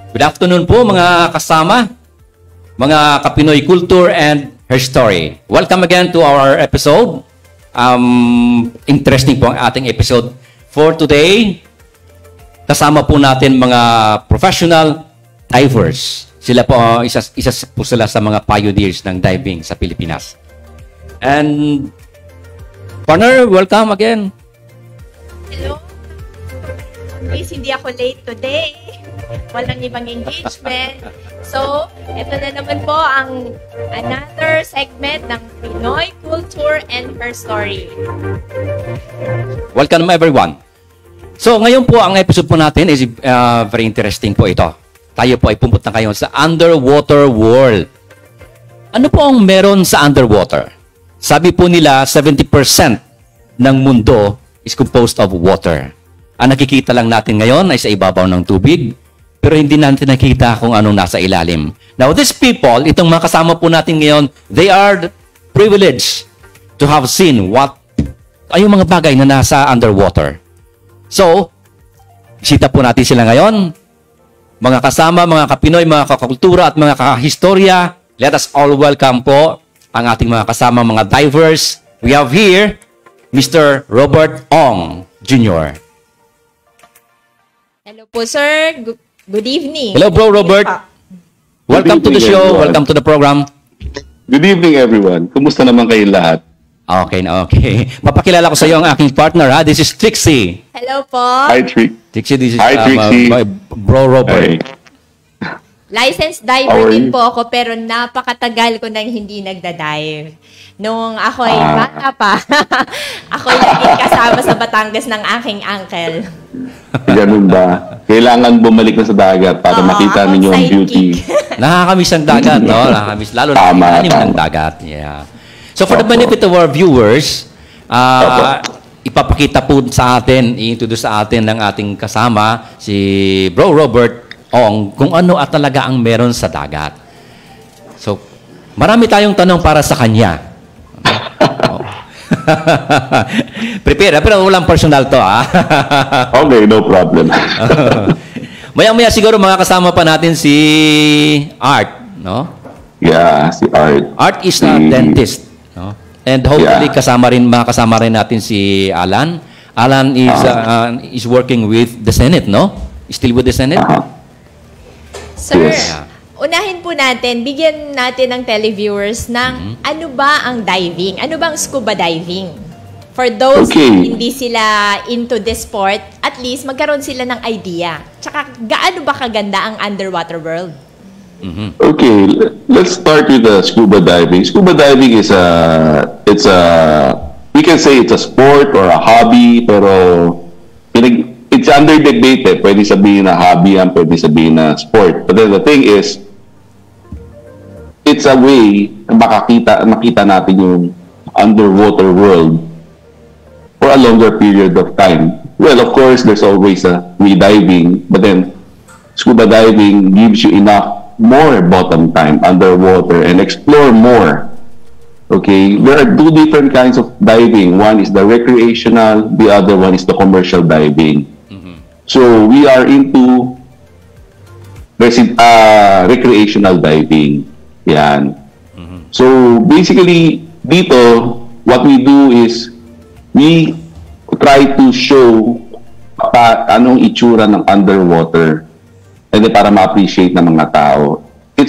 Good afternoon po mga kasama, mga ka-Pinoy Cooltour and her story. Welcome again to our episode. Interesting po ang ating episode for today. Kasama po natin mga professional divers. Sila po, isa po sila sa mga pioneers ng diving sa Pilipinas. And partner, welcome again. Hello. Please, hindi ako late today. Walang ibang engagement. So, ito na naman po ang another segment ng Pinoy Cooltour and her story. Welcome everyone. So, ngayon po ang episode po natin is very interesting po ito. Tayo po ay pumunta ngayon sa underwater world. Ano po ang meron sa underwater? Sabi po nila, 70% ng mundo is composed of water. Ang nakikita lang natin ngayon ay sa ibabaw ng tubig, pero hindi natin nakita kung anong nasa ilalim. Now, these people, itong mga kasama po natin ngayon, they are privileged to have seen what ay yung mga bagay na nasa underwater. So, bisita po natin sila ngayon. Mga kasama, mga kapinoy, mga kakultura at mga kahistorya, let us all welcome po ang ating mga kasama, mga divers. We have here, Mr. Robert Ong Jr. Hello po, sir. Good evening. Hello, bro, Robert. Welcome to the show. Everyone. Welcome to the program. Good evening, everyone. Kumusta naman kayo lahat? Okay na, okay. Papakilala ko sa iyo ang aking partner, ha? This is Trixie. Hello po. Hi, Trixie. Trixie, this is Hi, Trixie. bro, Robert. Hi. Licensed diver din po ako, pero napakatagal ko nang hindi nagda-dive. Nung ako'y bata pa, ako'y laging kasama sa Batangas ng aking uncle. Ganun ba? Kailangan bumalik na sa dagat para makita ninyo ang beauty. Nakakamiss ang dagat, no? Nakakamiss, lalo na ilalim ng dagat. Yeah. So for the benefit of our viewers, ipapakita po sa atin, i-introduce sa atin ng ating kasama, si Bro Robert Ong, kung ano at talaga ang meron sa dagat. So, marami tayong tanong para sa kanya. Prepare, pero walang personal to, ha? Okay, no problem. Maya-maya siguro mga kasama pa natin si Art, no? Yeah, si Art. Art is a dentist, no? And hopefully makasama rin natin si Alan. Alan is working with the Senate, no? Still with the Senate? Sir, Yes. unahin po natin, bigyan natin ng televiewers ng ano ba ang diving? Ano ba ang scuba diving? For those na hindi sila into this sport, at least magkaroon sila ng idea. Tsaka, gaano ba kaganda ang underwater world? Okay, let's start with the scuba diving. Scuba diving is we can say it's a sport or a hobby, pero it's under debate eh. Pwede sabihin na hobby yan, pwede sabihin na sport. But then the thing is, it's a way na makita natin yung underwater world for a longer period of time. Well, of course, there's always a diving, but then scuba diving gives you enough more bottom time underwater and explore more. Okay, there are two different kinds of diving. One is the recreational, the other one is the commercial diving. So we are into recreational diving. Yan. So basically, dito, what we do is we try to show anong itsura ng underwater and para ma-appreciate ng mga tao.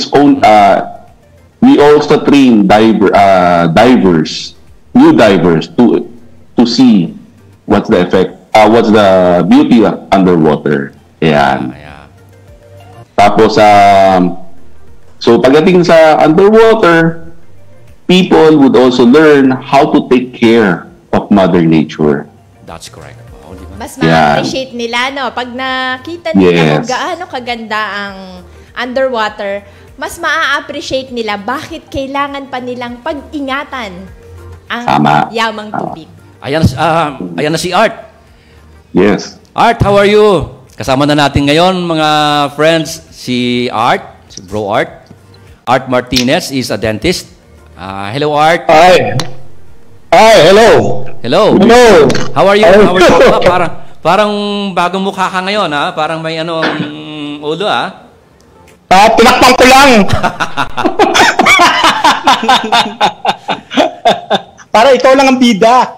We also train divers, new divers to see what's the effect, what's the beauty of underwater. Ayan. Tapos, so pagdating sa underwater, people would also learn how to take care of Mother Nature. That's correct. Mas ma-appreciate nila, no? Pag nakita nila kung gaano kaganda ang underwater, mas ma-appreciate nila bakit kailangan pa nilang pag-ingatan ang yamang tubig. Ayan na si Art. Yes. Art, how are you? Kasama na natin ngayon, mga friends, si Art, si Bro Art. Art Martinez is a dentist. Hello, Art. Hi. Hi, hello. Hello. Hello. How are you? How are you? Parang bagong mukha ka ngayon, ha? Parang may ulo, ha? Tinakpan ko lang. Para ikaw lang ang bida.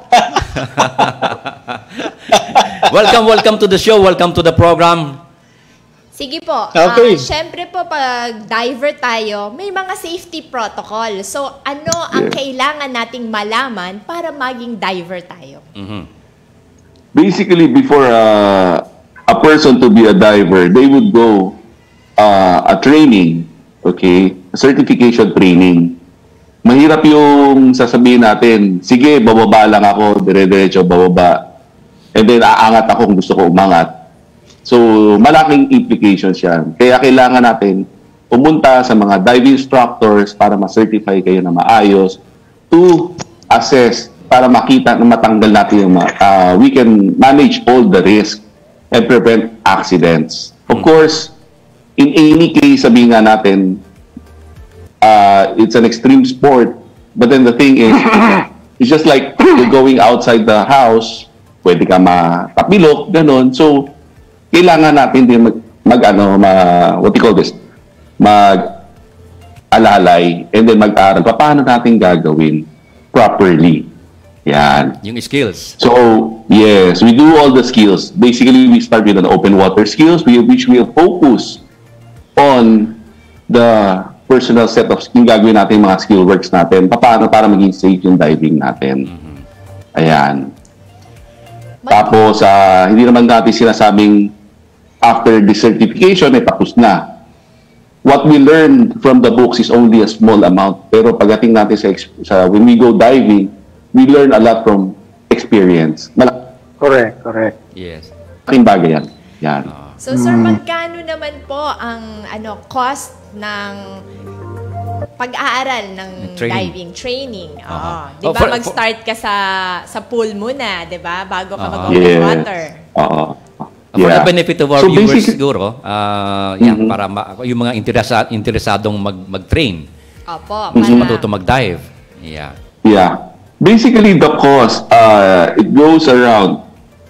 Welcome to the show. Welcome to the program. Sige po. Okay. Syempre po, pag diver tayo, may mga safety protocol. So, ano ang kailangan nating malaman para maging diver tayo? Basically, before a person to be a diver, they would go a training, okay? A certification training. Mahirap yung sasabihin natin, sige, bababa lang ako, dire-diretso, bababa. And then, aangat ako kung gusto ko umangat. So, malaking implications yan. Kaya kailangan natin pumunta sa mga diving instructors para ma-certify kayo na maayos to assess, para makita na matanggal natin yung we can manage all the risk and prevent accidents. Of course, in any case, sabihin nga natin, it's an extreme sport, but then the thing is, it's just like you're going outside the house, pwede ka matapilok, ganun. So, kailangan natin din what do you call this? Mag-alalay and then mag-aral. Paano natin gagawin properly? Yan. Yung skills. So, yes, we do all the skills. Basically, we start with an open water skills, which will focus on the personal set of yung gagawin natin, mga skill works natin. Paano para maging safe yung diving natin. Ayan. Tapos, hindi naman natin sinasabing after the certification, tapos na. What we learned from the books is only a small amount. Pero pagdating natin when we go diving, we learn a lot from experience. Correct. Yes. Malaking bagay yan. Yan. So, sir, magkano naman po ang cost ng pag-aaral ng diving training? Di ba, mag-start ka sa pool muna, di ba? Bago ka mag-open water. For the benefit of our viewers siguro, para yung mga interesadong mag-train. Opo. Para matuto mag-dive. Yeah. Basically, the cost, it goes around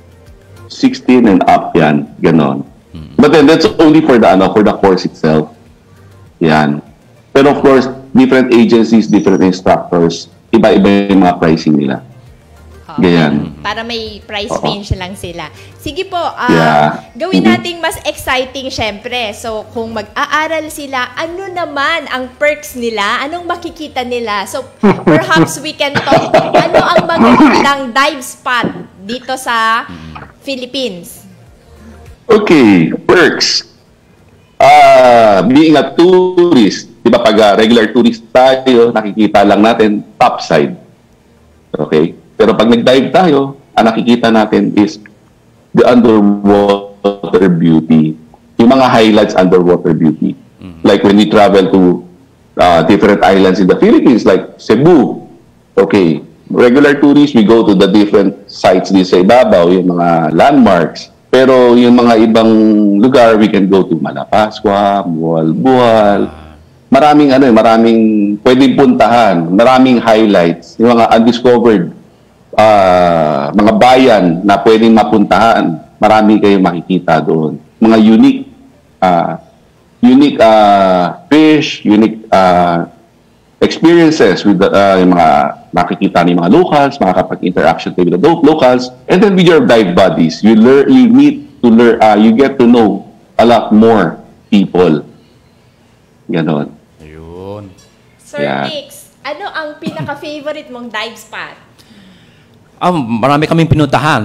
16 and up yan. Ganon. But then, that's only for the course itself. Yan. Pero of course, different agencies, different instructors, iba-iba yung mga pricing nila. Ganyan. Para may price range lang sila. Sige po, gawin nating mas exciting syempre. So, kung mag-aaral sila, ano naman ang perks nila? Anong makikita nila? So, perhaps we can talk, ano ang magandang dive spot dito sa Philippines? Okay, perks. Being a tourist, di ba pag regular tourist tayo, nakikita lang natin top side. Okay? Pero pag nag-dive tayo, ang nakikita natin is the underwater beauty. Yung mga highlights underwater beauty. Like when we travel to different islands in the Philippines, like Cebu. Okay, regular tourists, we go to the different sites din sa ibabaw, yung mga landmarks. Pero yung mga ibang lugar, we can go to Malapascua, Bual-Bual. Maraming pwedeng puntahan. Maraming highlights. Yung mga undiscovered mga bayan na pwedeng mapuntahan, marami kayong makikita doon. Mga unique fish, unique experiences with yung mga nakikita ni mga locals, makakapag-interaction with the locals, and then with your dive buddies, you get to know a lot more people. Ganon. Ayun. Sir Nix, ano ang pinaka-favorite mong dive spot? Marami kaming pinuntahan.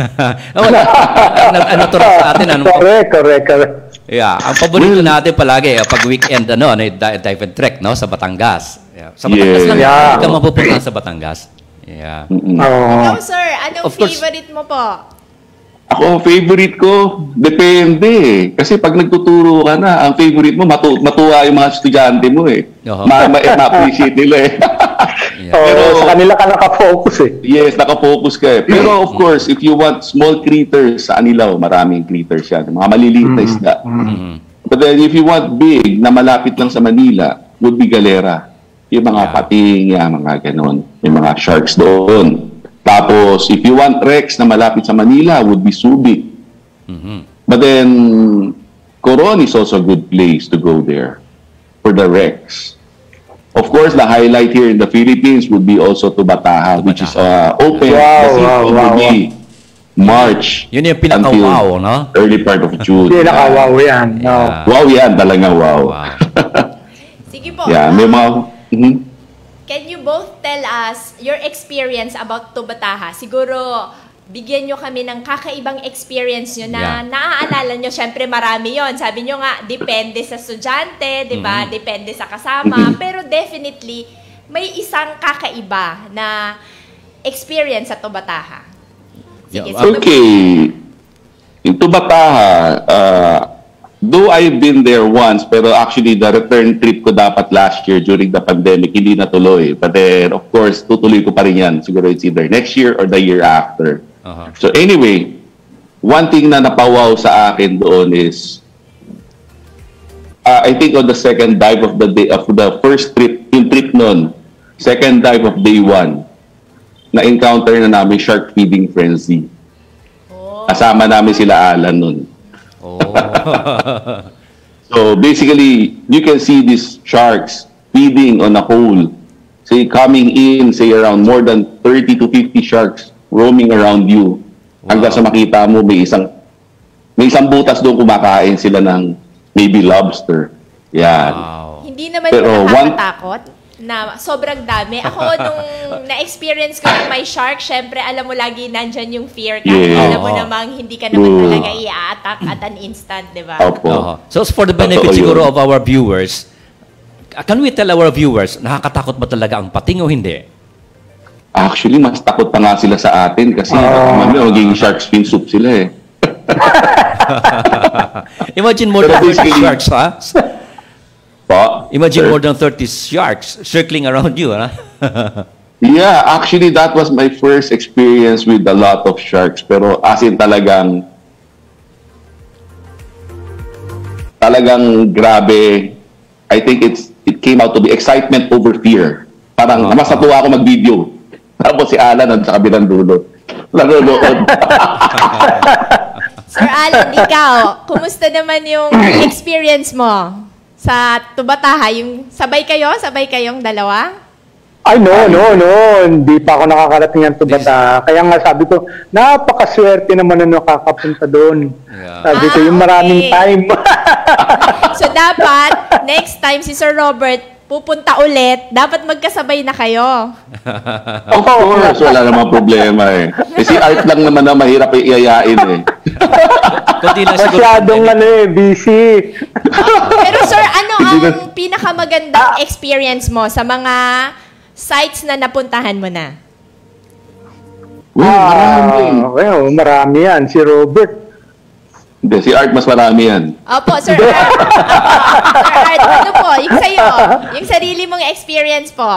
Ano to sa atin? Correct. Yeah, ang paborito natin palagi pag weekend dive and trek sa Batangas. Yeah. Sa Batangas lang hindi ka mapupunta sa Batangas. Yeah. Ikaw, sir, anong favorite mo po? Ako, favorite ko, depende. Kasi pag nagtuturo ka na, ang favorite mo, matuwa yung mga estudyante mo eh. Ma-appreciate nila eh. Pero sa kanila ka nakafocus eh. Yes, nakafocus ka eh. Pero of course, if you want small critters, sa Anilaw, maraming critters yan. Mga maliliit na isda. But then if you want big, na malapit lang sa Manila, would be Galera. Yung mga pating, mga ganon. Yung mga sharks doon. Tapos, if you want Rex na malapit sa Manila, would be Subic. But then, Coron is also a good place to go there for the Rex. Of course, the highlight here in the Philippines would be also to Bataha, which is open. Will be March Yun yung pinaka-wow, no? early part of June. Pinaka-wow yan. No. Yeah. Wow yan, talaga wow. Sige po. Yeah, may mga... Can you both tell us your experience about Tubataha? Siguro, bigyan nyo kami ng kakaibang experience nyo na naaalala nyo. Siyempre, marami yon. Sabi nyo nga, depende sa estudyante, di ba? Depende sa kasama. Pero definitely, may isang kakaiba na experience sa Tubataha. Sige, okay. In Tubataha, though I've been there once, pero actually the return trip ko dapat last year during the pandemic, hindi natuloy. But then, of course, tutuloy ko pa rin yan. Siguro it's either next year or the year after. So anyway, one thing na napawaw sa akin doon is, I think on the second dive of the day, of the first trip, yung trip nun, second dive of day 1, na-encounter na namin shark feeding frenzy. Kasama namin sila Alan nun. So basically, you can see these sharks feeding on a hole. Say, coming in, say around more than 30 to 50 sharks roaming around you. Hanggang sa makita mo, may isang butas doon kumakain sila ng maybe lobster. Yan. Hindi naman yung nakakatakot na sobrang dami. Ako, nung na-experience ko yung may shark, syempre, alam mo lagi nandyan yung fear. Kahit alam mo namang hindi ka naman talaga i-attack at an instant, di ba? So, for the benefit siguro of our viewers, can we tell our viewers, nakakatakot ba talaga ang pating o hindi? Actually, mas takot pa nga sila sa atin kasi magiging shark fin soup sila eh. Imagine more than 30 sharks, ha? Imagine more than 30 sharks circling around you, ha? Yeah, actually, that was my first experience with a lot of sharks. Pero as in talagang grabe. I think it came out to be excitement over fear. Parang mas natuwa ako mag-video. Tapos si Alan sa kabilang dulo. Nanonood. Sir Alan, ikaw, kumusta naman yung experience mo sa Tubataha? Yung sabay kayong dalawa? Ay, no. Hindi pa ako nakakarating ng Tubataha. Kaya nga sabi ko, napakaswerte naman na nakakapunta doon. Sabi ko, yung maraming time. So dapat, next time si Sir Robert pupunta ulit, dapat magkasabay na kayo. Of course, wala namang problema eh. Si Art lang naman na mahirap iayain eh. Masyadong busy. Pero sir, ano ang pinakamagandang experience mo sa mga sites na napuntahan mo na? Marami yan. Si Robert. Hindi, si Art mas marami yan. Opo, Sir Art. Sir Art, ano po? Yung sa'yo, yung sarili mong experience po.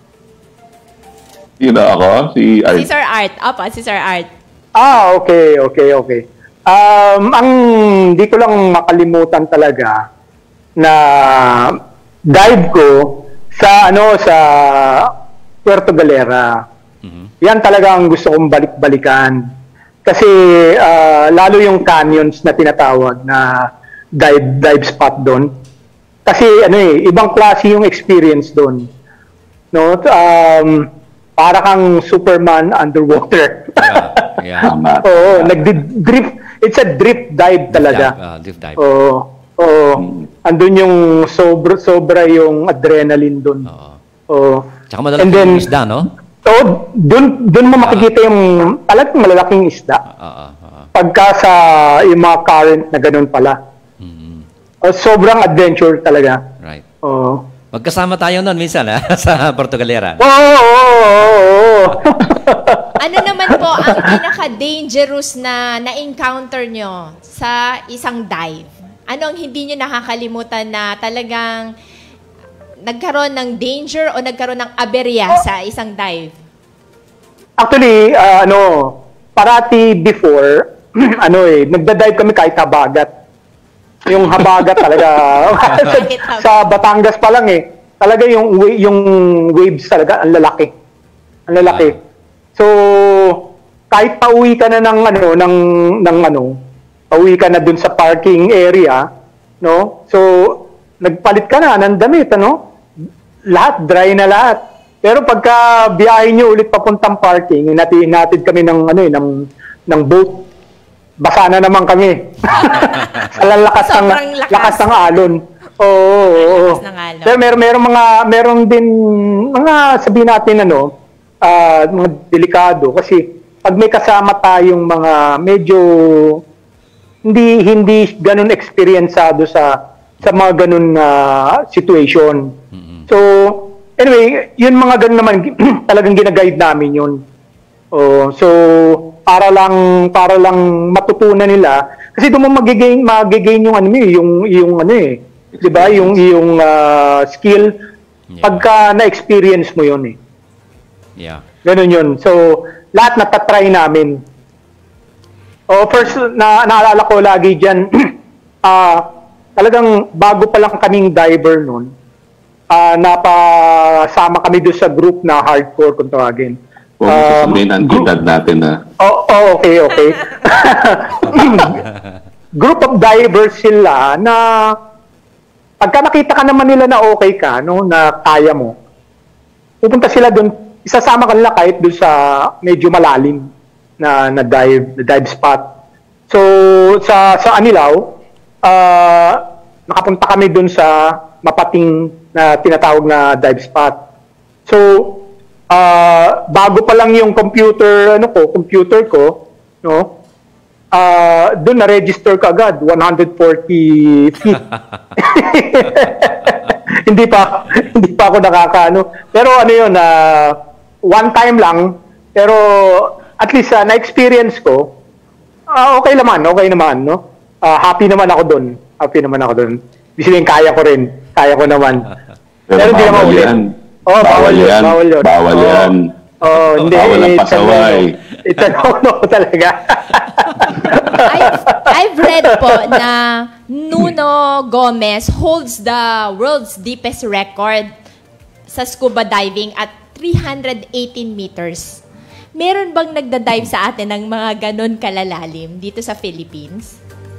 Sino ako? Si Art. Si Sir Art. Opo, si Sir Art. Okay. Ang di ko lang makalimutan talaga na dive ko sa Puerto Galera. Yan talaga ang gusto kong balik-balikan. Kasi lalo yung canyons na tinatawag na dive spot doon. Kasi ibang klase yung experience doon. No? Para kang Superman underwater. Yeah. Oo, nagdi-drift. It's a drift dive talaga. Drift dive. Andun yung sobra yung adrenaline doon. Tsaka madalaki yung isda, no? Doon mo makikita yung talagang malalaking isda. Pagka sa yung mga current na ganun pala. Sobrang adventure talaga. Right. Magkasama tayo noon minsan sa Puerto Galera. Ano naman po ang pinaka-dangerous na na-encounter nyo sa isang dive? Ano ang hindi nyo nakakalimutan na talagang nagkaroon ng danger o nagkaroon ng aberya sa isang dive? Actually, parati before, nagda-dive kami kahit habagat. Yung habagat talaga, sa Batangas pa lang talaga yung waves talaga, ang lalaki. Ang lalaki. So, kahit pauwi ka na pauwi ka na dun sa parking area, no? So, nagpalit ka na ng damit, ano? Lahat, dry na lahat. Pero pagka biyahe nyo ulit papuntang parking, inatid kami ng, ano, ng boat, basa na naman kami. Sa lakas ng alon. Oo. Pero meron din mga sabihin natin mga delikado kasi pag may kasama tayong mga medyo hindi ganun experienced sa mga ganun situation. So anyway, yun mga ganun naman talagang gina-guide namin yun. So para lang matutunan nila kasi doon mo magigain yung 'di ba? Yung skill pagka na-experience mo 'yon eh. Yeah. Ganun 'yun. So, lahat natatry namin. First naalala ko lagi diyan talagang bago pa lang kaming diver noon. Napasama kami doon sa group na hardcore kung tawagin. Kung sasabihin ang edad natin na. Okay. Group of divers sila na pagka nakita ka naman nila na okay ka, no, na kaya mo, pupunta sila doon, isasama ka nila kahit doon sa medyo malalim na dive spot. So, sa Anilao, nakapunta kami doon sa mapating na tinatawag na dive spot. So, bago pa lang yung computer ko, no, doon na-register ka agad, 140 feet. hindi pa ako nakakaano. Pero ano yun, one time lang, pero at least na-experience ko, okay naman, no? Happy naman ako doon. Bisiling kaya ko naman. Pero hindi naman ulit. Bawal yan. Hindi. Bawal ang pasaway. Ito no talaga. I've read po na Nuno Gomez holds the world's deepest record sa scuba diving at 318 meters. Meron bang nagda-dive sa atin ng mga ganon kalalalim dito sa Philippines?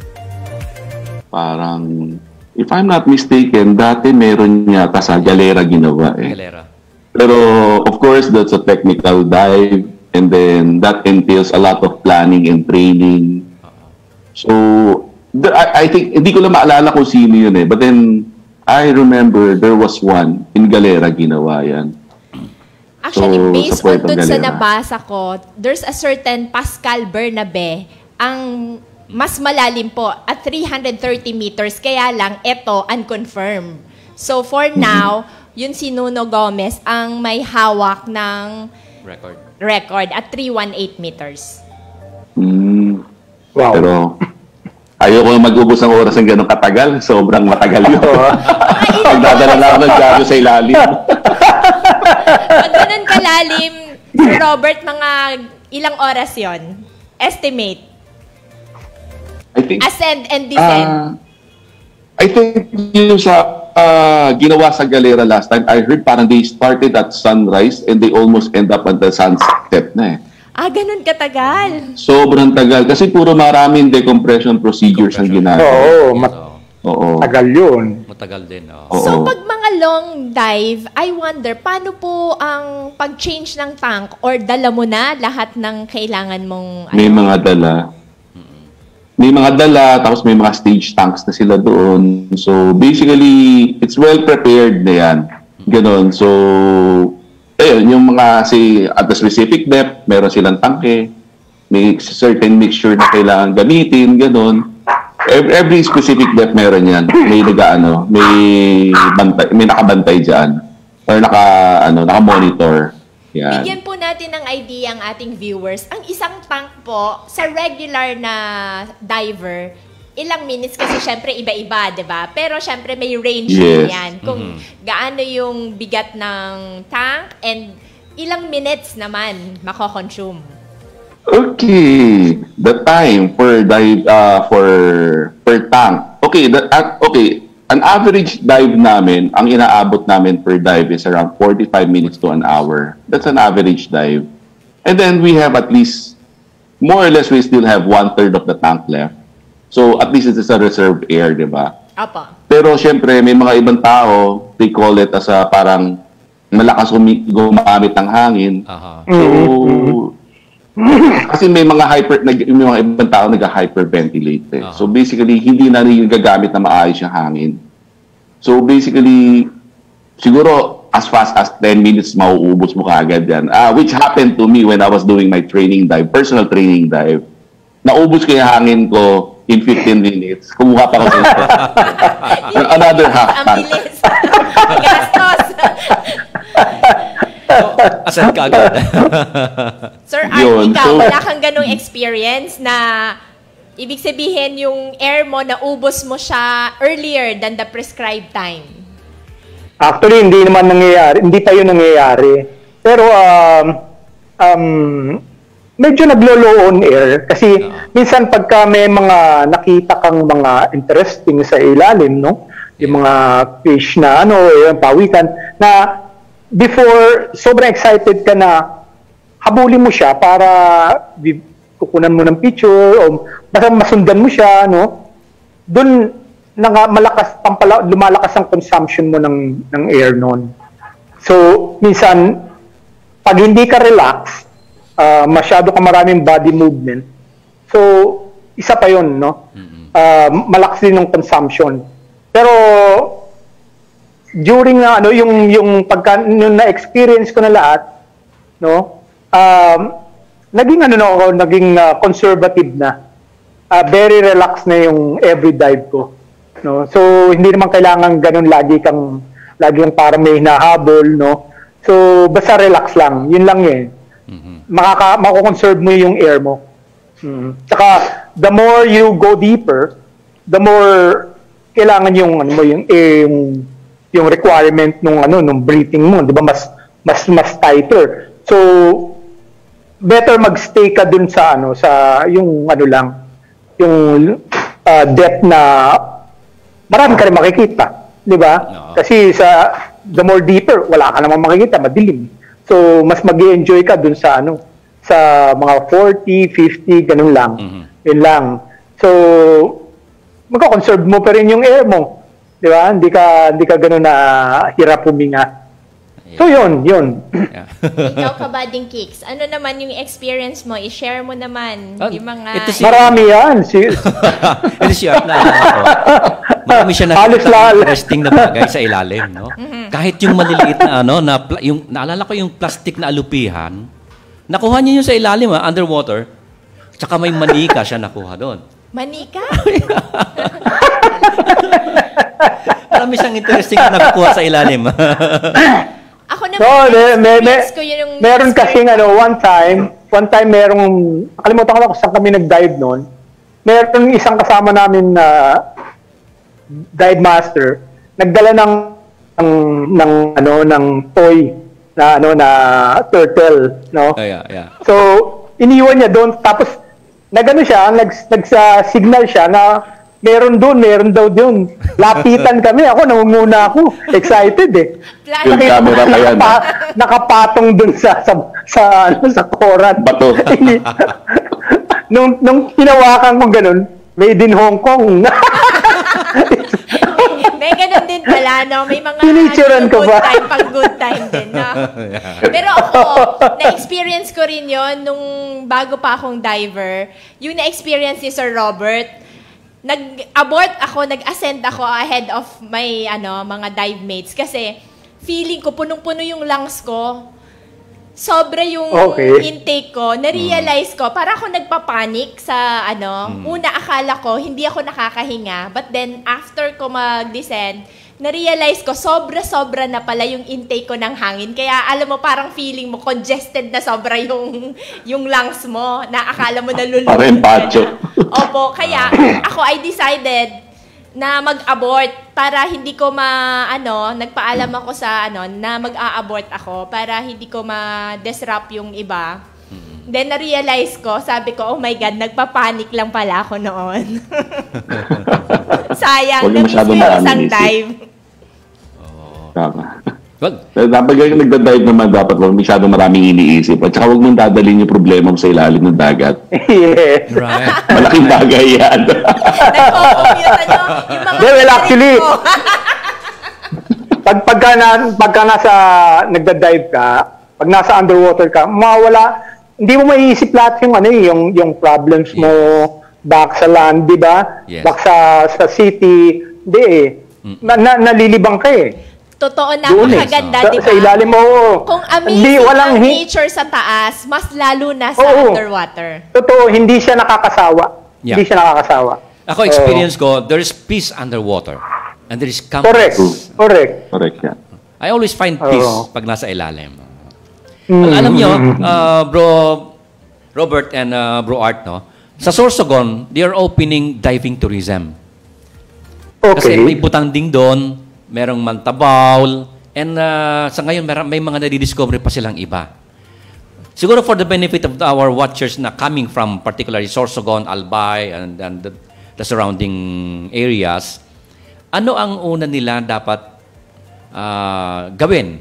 Parang, if I'm not mistaken, dati meron yata sa Galera ginawa eh. Galera. Pero, of course, that's a technical dive. And then, that entails a lot of planning and training. So, I think, hindi ko lang maalala kung sino yun eh. But then, I remember there was one in Galera ginawa yan. Actually, So, based sa Puerto on dun sa Galera. nabasa ko, there's a certain Pascal Bernabe, ang mas malalim po at 330 meters, kaya lang ito unconfirmed. So for now, yun si Nuno Gomez ang may hawak ng record at 318 meters. Wow. Pero, ayoko mag-ubos ng oras ng ganong katagal. Sobrang matagal yun. Pagdadala na ako ng dyaryo sa ilalim. Pag ganun kalalim, Sir Robert, mga ilang oras yon? Estimate. I think, Ascend and descend. I think yung sa ginawa sa Galera last time, I heard parang they started at sunrise and they almost end up at the sunset na eh. Ganun katagal. Sobrang tagal. Kasi puro maraming decompression procedures ang ginagawa. Oo. Tagal yun. Matagal din. Oo. So, pag mga long dive, I wonder, paano po ang pag-change ng tank or dala mo na lahat ng kailangan mong... May mga dala. May mga dala, tapos may mga stage tanks na sila doon. So, basically, it's well prepared na yan. Ganon. So, ayun, yung mga, at the specific depth, meron silang tangke. May certain mixture na kailangan gamitin, ganon. Every specific depth meron yan. May may nakabantay dyan. Or naka-monitor. Yan. Bigyan po natin ng idea ang ating viewers. Ang isang tank po, sa regular na diver, ilang minutes kasi syempre iba-iba, di ba? Pero syempre may range Yes. yan. Kung gaano yung bigat ng tank and ilang minutes naman mako-consume. Okay, the time per tank. Okay, an average dive namin, ang inaabot namin per dive is around 45 minutes to an hour. That's an average dive. And then we have at least, more or less, we still have 1/3 of the tank left. So at least it's a reserved air, di ba? Apa. Pero syempre, may mga ibang tao, they call it as a parang malakas gumamit ng hangin. So, kasi may mga ibang tao nag-hyperventilate. So basically, hindi na rin gagamit na maayos yung hangin. So basically, siguro as fast as 10 minutes mauubos mo kaagad yan. Which happened to me when I was doing my training dive, personal training dive. Naubos ko yung hangin ko in 15 minutes. Kumuha pa kasi another half tank. Ang bilis. Gastos. Asan ka agad? Sir Art, ikaw, wala kang ganong experience na ibig sabihin yung air mo, naubos mo siya earlier than the prescribed time? Actually, hindi naman nangyayari. Hindi tayo nangyayari. Pero, medyo naglo-low on air. Kasi, minsan pagka may mga nakita kang mga interesting sa ilalim, no? Yung mga fish na, yung pawikan, na before, sobrang excited ka na habulin mo siya para kukunan mo ng picture o basta masundan mo siya, no? Doon lumalakas ang consumption mo ng air noon. So, minsan, pag hindi ka relax, masyado ka maraming body movement. So, isa pa yun, no? Malakas din ng consumption. Pero, during yung na-experience ko na lahat, no? Naging conservative na. Very relaxed na yung every dive ko. No? So, hindi naman kailangan ganun lagi kang para may hinahabol, no? So, basta relax lang. Yun lang eh. Mako-conserve mo yung air mo. Tsaka, the more you go deeper, the more kailangan yung requirement nung breathing mo, 'di ba? Mas tighter. So, better magstay ka dun sa yung depth na marami ka rin makikita, 'di ba? Kasi the more deeper, wala ka namang makikita, madilim. So, mas mag-enjoy ka dun sa mga 40, 50, ganun lang. Yun lang. So, magko-conserve mo pa rin yung air mo. Di ba? Hindi ka gano'n na hirap huminga. So, yun. Yeah. Ikaw ka ba ding Kicks? Ano naman yung experience mo? I-share mo naman yung mga... Marami yan. Ito siya. Marami siya interesting na bagay sa ilalim, no? Kahit yung maliliit na naalala ko yung plastic na alupihan, nakuha niya yung sa ilalim, underwater, tsaka may manika siya nakuha doon. Manika? Marami siyang interesting na nakukuha sa ilalim. Ako naman, ko yung... Meron kasing one time merong, nakalimutan ko na kung saan kami nag-dive noon, meron isang kasama namin na dive master, nagdala ng toy na turtle, no? Yeah. So, iniwan niya doon, tapos nagsa-signal siya na meron daw doon. Lapitan kami. Nangunguna ako. Excited eh. Yung camera pa yan. Nakapatong doon sa koran. Bato. nung hinawakan ko ganun, made in Hong Kong. May ganun din pala, no? May mga good time din, no? Pero ako, na-experience ko rin yon nung bago pa akong diver. Yung na-experience ni Sir Robert, nag-ascend ako ahead of my mga dive mates kasi feeling ko punong-puno yung lungs ko. Sobra yung intake ko. Na-realize ko, para ako nagpapanik sa una akala ko hindi ako nakakahinga, but then after ko mag-descend, na-realize ko sobra-sobra na pala yung intake ko ng hangin. Kaya alam mo, parang feeling mo congested na sobra yung lungs mo, na akala mo nalulunod. Parang pacho. Opo, kaya ako I decided na mag-abort para hindi ko nagpaalam ako sa na mag-a-abort ako para hindi ko ma-disrupt yung iba. Then na-realize ko, sabi ko, oh my God, nagpapanik lang pala ako noon. Sayang, na-miss ko yung isang dive. Tama. Well, dapat kang nagda-dive naman, dapat huwag masyado maraming iniisip. At saka huwag mong dadalhin yung problema mo sa ilalim ng dagat. Yes. right. Malaking bagay yan. Nagko-commute nyo yung mga Well, actually, mo. pagka nasa nagda-dive ka, pag nasa underwater ka, mawala, hindi mo maiisip lahat yung yung problems mo back sa land, di ba? Yes. Back sa city, hindi eh. Nalilibang ka eh. Totoo na, Doon eh. maganda, Sa- di ba? sa ilalim mo, Kung hindi, amazing walang ang hi- nature sa taas, mas lalo na sa Oo. underwater. Totoo, hindi siya nakakasawa. Yeah. Hindi siya nakakasawa. Ako experience ko, there is peace underwater. And there is Correct. calmness. Correct yan. I always find peace Oo. pag nasa ilalim. Alam nyo, Bro Robert and Bro Art, no? Sa Sorsogon, they are opening diving tourism. Kasi Okay. may butanding doon, merong mantabawl, and sa ngayon may mga nadidiscover pa silang iba. Siguro for the benefit of our watchers na coming from particularly Sorsogon, Albay, and the surrounding areas, ano ang una nila dapat gawin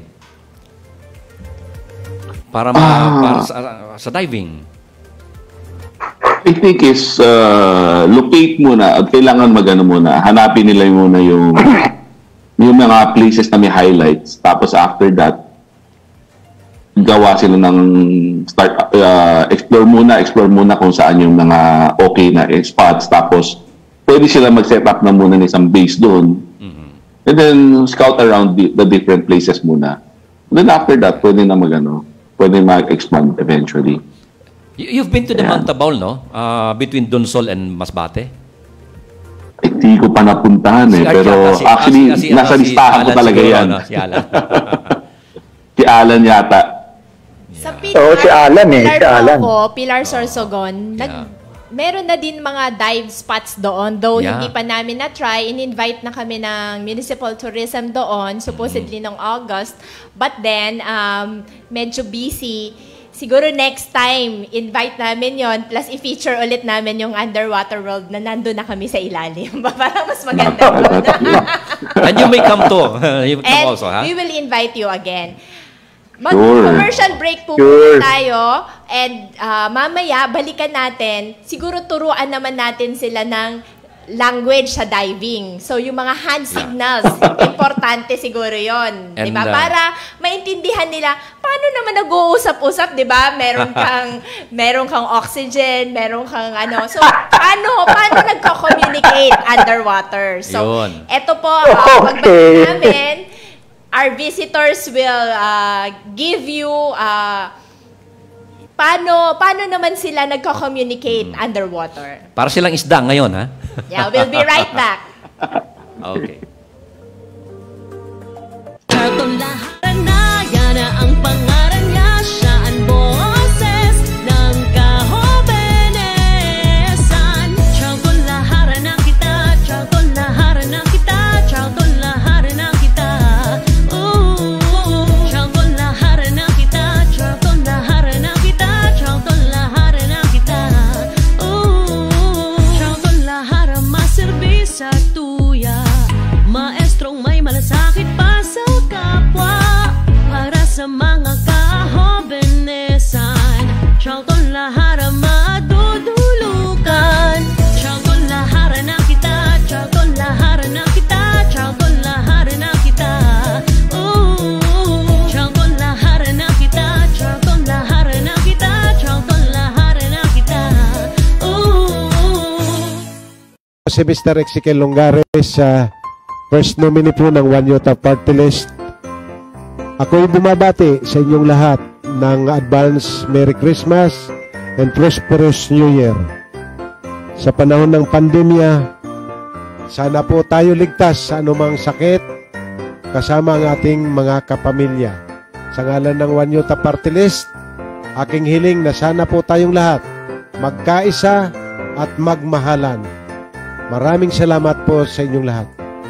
para sa diving? I think is locate muna at kailangan muna, hanapin nila muna yung mga places na may highlights, tapos after that gawa sila ng explore muna kung saan yung mga okay na spots, tapos pwede sila mag-set up na muna ng isang base doon, and then scout around the different places muna, and then after that pwede mag-expand eventually. You've been to the Mantabaul, no? Between Donsol and Masbate? Hindi ko pa napuntahan pero actually nasa listahan ko talaga yan. Si Alan. Si Alan yata. Sa Pilar, Oo, si Alan eh, si Alan. Pilar Sorsogon, meron na din mga dive spots doon, though hindi pa namin na-try. In-invite na kami ng municipal tourism doon, supposedly noong August. But then, medyo busy. Siguro next time, invite namin yon, plus i-feature ulit namin yung underwater world na nandun na kami sa ilalim. Parang mas maganda doon. And you may come to. You come And also, ha? we will invite you again. Sure. Mag-commercial break po muna tayo. And mamaya, balikan natin. Siguro turuan naman natin sila ng language sa diving. So, yung mga hand signals, importante siguro yon, di ba? Para maintindihan nila, paano naman nag-uusap-usap, di ba? Meron kang oxygen, meron kang ano. So, paano nagko-communicate underwater? So, eto po, pagbalik namin, our visitors will give you paano naman sila nagko-communicate underwater. Para silang isda ngayon, ha? Yeah, we'll be right back. Okay. Yan ang pangalan niya, siya ang boses ng kahobenesan. Chawton laharan na kita, chawton laharan na kita, chawton laharan na kita. Chawton laharan na kita, chawton laharan na kita, chawton laharan na kita. Chawton laharan maservis sa tuya, maestrong may malasakit pa sa kapwa. Para sa mga kahobenesan, Chawton lahara madudulukan. Chawton lahara na kita, Chawton lahara na kita, Chawton lahara na kita. Chawton lahara na kita, Chawton lahara na kita, Chawton lahara na kita. Si Mr. Ezekiel Longares, first nominee po ng One Youth Party List. Ako'y bumabati sa inyong lahat ng advance Merry Christmas and Prosperous New Year. Sa panahon ng pandemya, sana po tayo ligtas sa anumang sakit kasama ang ating mga kapamilya. Sa ngalan ng One Youth Party List, aking hiling na sana po tayong lahat magkaisa at magmahalan. Maraming salamat po sa inyong lahat.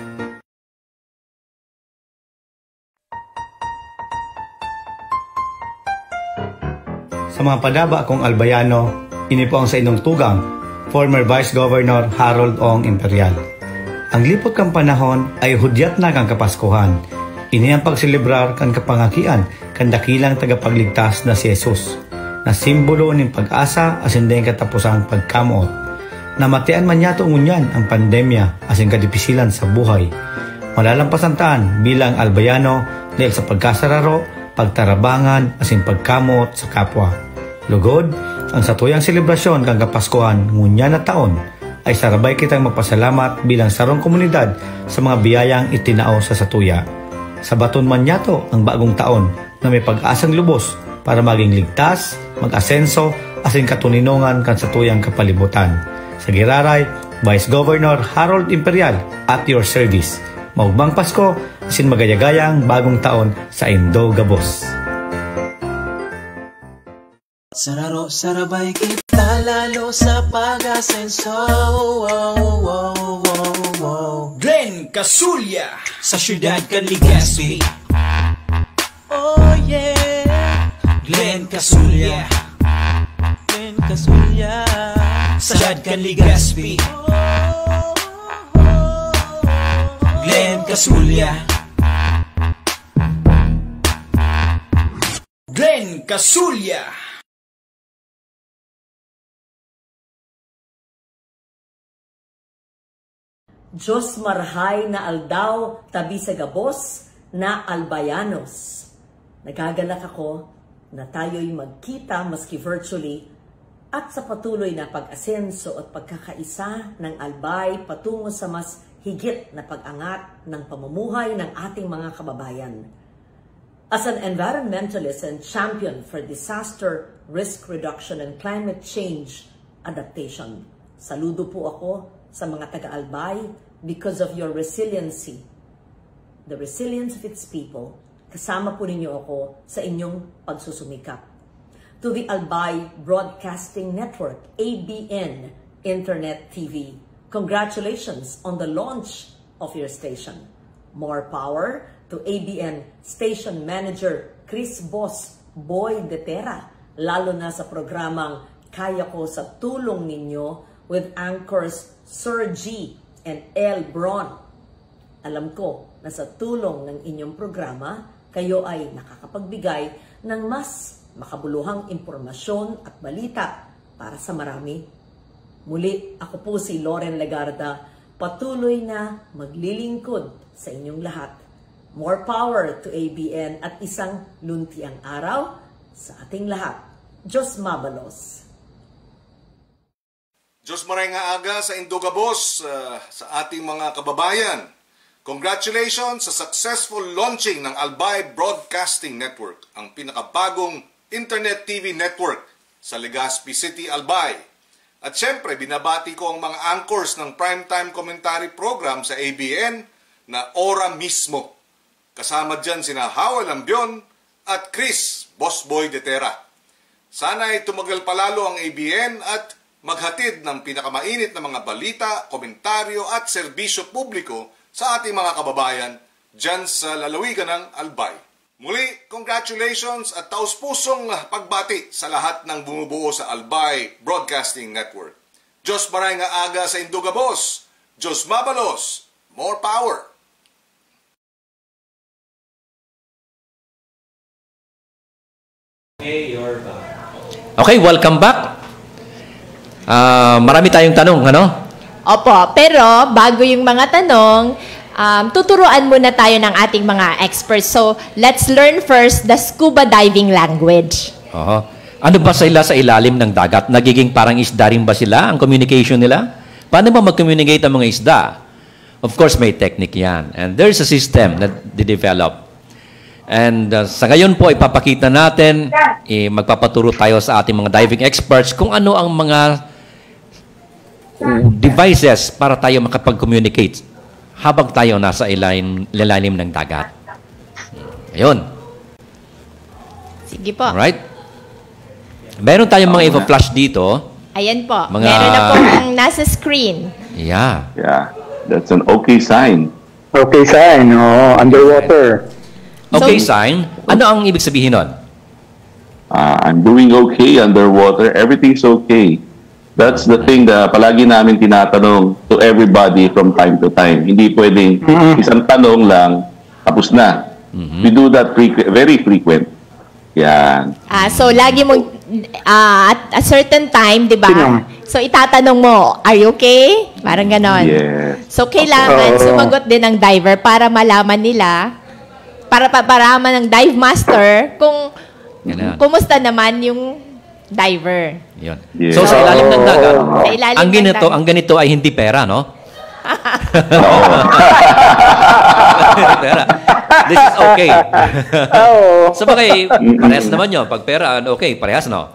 Sa mga padaba kong albayano, ini po ang sa inyong tugang, former Vice Governor Harold Ong Imperial. Ang lipot kang panahon ay hudyat na kang Kapaskuhan. Ini ang pagselebrar kan kapangakian kan dakilang tagapagligtas na si Jesus, na simbolo ng pag-asa asin din katapusang pagkamuot. Namatian man yato ngunyan ang pandemya asin kadipisilan sa buhay. Malalampasan taan bilang albayano dahil sa pagkasararo, pagtarabangan asin pagkamuot sa kapwa. Lugod, ang satuyang selebrasyon kang Kapaskuhan ngunyan na taon ay sarabay kitang magpasalamat bilang sarong komunidad sa mga biyayang itinao sa satuya. Sa baton man yato ang bagong taon na may pag-asang lubos para maging ligtas, mag-asenso, asin katuninongan kan satuyang kapalibutan. Sa Giraray, Vice Governor Harold Imperial at your service. Maugmang Pasko, asin magayagayang bagong taon sa Indo Gabos. Sararo, sarabay kita lalo sa pag-asenso. Glenn Casulya sa siyudad Legazpi. Oh yeah, Glenn Casulya. Glenn Casulya sa siyudad Legazpi. Glenn Casulya. Glenn Casulya. Diyos marhay na aldaw tabi sa gabos na albayanos. Nagagalak ako na tayo'y magkita maski virtually at sa patuloy na pag-asenso at pagkakaisa ng albay patungo sa mas higit na pag-angat ng pamumuhay ng ating mga kababayan. As an environmentalist and champion for disaster risk reduction and climate change adaptation, saludo po ako sa mga taga-albay because of your resiliency, the resilience of its people. Kasama po ninyo ako sa inyong pagsusumikap. To the Albay Broadcasting Network, ABN Internet TV, congratulations on the launch of your station. More power to ABN Station Manager Chris Boss Boy Detera, lalo na sa programang Kaya Ko sa Tulong Ninyo with anchors Sir G and L. Bron. Alam ko na sa tulong ng inyong programa, kayo ay nakakapagbigay ng mas makabuluhang impormasyon at balita para sa marami. Muli, ako po si Loren Legarda, patuloy na maglilingkod sa inyong lahat. More power to ABN at isang luntiang araw sa ating lahat. Diyos mabalos. Diyos maray nga aga sa Indo Gabos, sa ating mga kababayan. Congratulations sa successful launching ng Albay Broadcasting Network, ang pinakabagong Internet TV network sa Legazpi City, Albay. At syempre, binabati ko ang mga anchors ng primetime commentary program sa ABN na ora mismo. Kasama dyan sina Howell Ambion at Chris Bossboy Detera. Sana'y tumagal palalo ang ABN at maghatid ng pinakamainit na mga balita, komentaryo at serbisyo publiko sa ating mga kababayan dyan sa lalawigan ng Albay. Muli, congratulations at taus-pusong pagbati sa lahat ng bumubuo sa Albay Broadcasting Network. Diyos maray nga aga sa Indo Gabos. Diyos mabalos. More power. Okay, welcome back. Marami tayong tanong, ano? Opo, pero bago yung mga tanong, tuturuan muna tayo ng ating mga experts. So, let's learn first the scuba diving language. Ano ba sila sa ilalim ng dagat? Nagiging parang isda rin ba sila? Ang communication nila? Paano ba mag-communicate ang mga isda? Of course, may technique yan. And there's a system that they develop. And sa ngayon po, ipapakita natin, magpapaturo tayo sa ating mga diving experts kung ano ang mga devices para tayo makapag-communicate habang tayo nasa ilalim ng dagat. Ayun. Sige po. Alright? Meron tayong mga ipa-flash dito. Ayan po. Meron na pong nasa screen. Yeah. Yeah. That's an okay sign. Okay sign. Underwater. Okay sign. Ano ang ibig sabihin nun? I'm doing okay underwater. Everything's okay. That's the thing na palagi namin tinatanong to everybody from time to time. Hindi pwedeng isang tanong lang, tapos na. We do that very frequent. Yan. So lagi mong at a certain time, 'di ba? So itatanong mo, "Are you okay?" Parang ganon. Yes. So kailangan sumagot din ng diver para malaman nila, para paparaman ng dive master kung kumusta naman yung diver. Yun. Yes. So sa ilalim ng dagat, Sa ilalim ng dagat. ang ganito ay hindi pera, no? Pera. This is okay. So bagay, parehas naman yun. Pag pera, okay, parehas, no?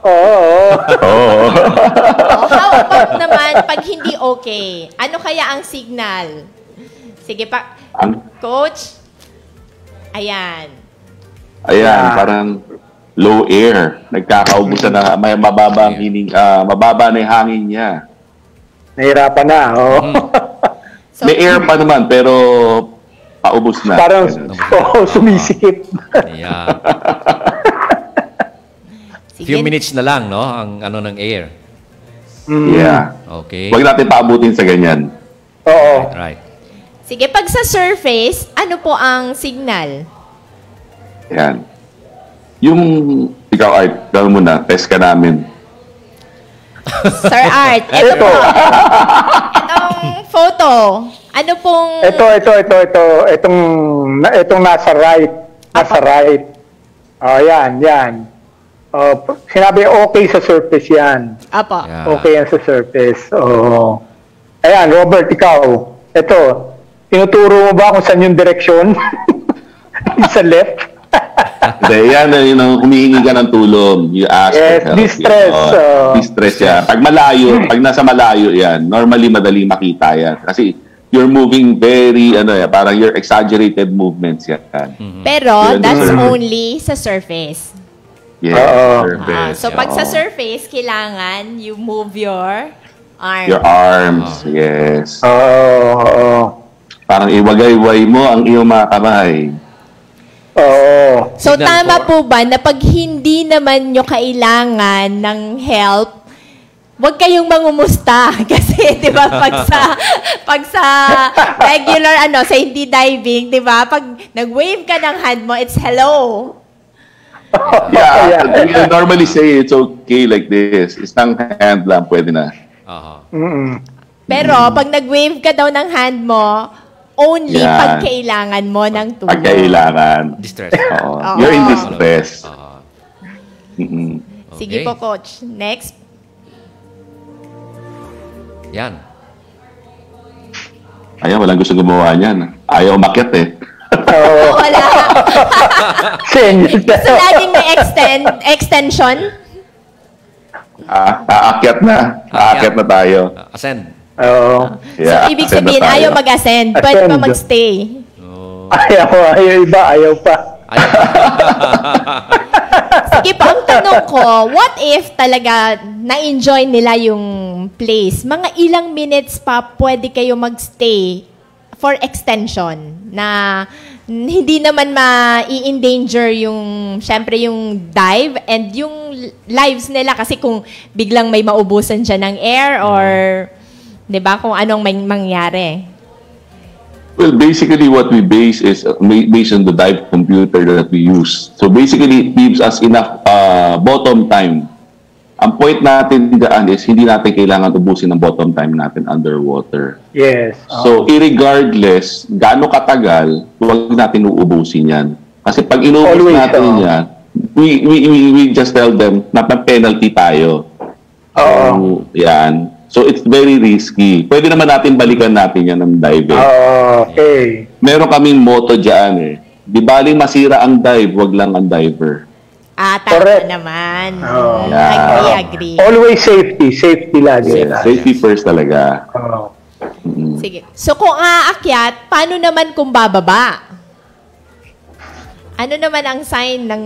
How about naman pag hindi okay? Ano kaya ang signal? Sige pa, Coach. Ayan, parang low air. Nagkakaubusan na, may mababa ang mababa na yung hangin niya. Nahirapan na, So, May air pa naman, pero paubos na. Parang sumisikip. Yeah. Few minutes na lang, no? Ang ng air. Yeah. Okay. Huwag natin paabutin sa ganyan. Oo. Right. sige, pag sa surface, ano po ang signal? Yan. Yung, ikaw Art, gawin mo na, test ka namin. Sir Art, ito po. Itong photo. Ano pong... Itong nasa right. Nasa right. Yan. Sinabi okay sa surface yan. Apo. Yeah. Okay yan sa surface. Ayan, Robert, ikaw. Ito, tinuturo mo ba kung saan yung direksyon? Sa left? Hindi, yan, humihingi ka ng tulong. You ask Yes, for help. distress. Distress yan. Pag nasa malayo yan, normally madali makita yan. Kasi you're moving very, parang your exaggerated movements yan. Pero that's only sa surface. Yeah, surface. So pag sa surface, kailangan you move your arms. Your arms, yes. Parang iwagay-way mo ang iyong mga kamay. So tama po ba na pag hindi naman nyo kailangan ng help, huwag kayong mangumusta kasi 'di ba pag sa regular sa hindi diving, 'di ba? Pag nag-wave ka ng hand mo, it's hello. Yeah, we normally say it's okay like this. Isang hand lang, pwede na. Pero pag nag-wave ka daw ng hand mo, only pag kailangan mo ng tulong. Pag kailangan. Distress. You're in distress. Sige po, Coach. Next. Yan. Ayaw, walang gusto gumawa niyan. Ayaw umakyat eh. Wala. Gusto laging may extension. Aakyat na. Aakyat na tayo. Ascend. Oo. So, ibig sabihin, ayaw mag-ascend. Pwede pa mag-stay. Ayaw iba, ayaw pa. Sige po, ang tanong ko, what if talaga na-enjoy nila yung place? Mga ilang minutes pa pwede kayo mag-stay for extension na hindi naman ma-i-endanger syempre yung dive and yung lives nila kasi kung biglang may maubusan siya ng air or 'di ba kung anong mangyari. Well, basically what we base is based on the dive computer that we use. So basically it gives us enough bottom time. Ang point natin daan is hindi natin kailangan ubusin ang bottom time natin underwater. Yes. So irregardless gaano katagal, huwag natin uubusin yan. Kasi pag inubos natin yan, we just tell them na penalty tayo. So, yan. So it's very risky. Pwede naman natin balikan natin yan ng diving. Okay. Meron kaming motto dyan eh. Di baling masira ang dive, wag lang ang diver. Tama naman. Agree. Always safety. Safety lagi. Yeah, safety first talaga. Sige. So kung aakyat, paano naman kung bababa? Ano naman ang sign ng...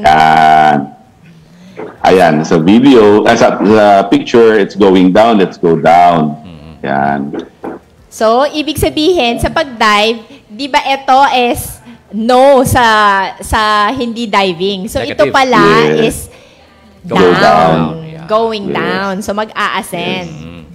Ayan, sa video, sa picture, it's going down, let's go down. Yan. So, ibig sabihin, sa pag-dive, di ba ito is no sa hindi diving. So, Negative. ito pala is down. Yeah. Going down. So, mag-a-ascend.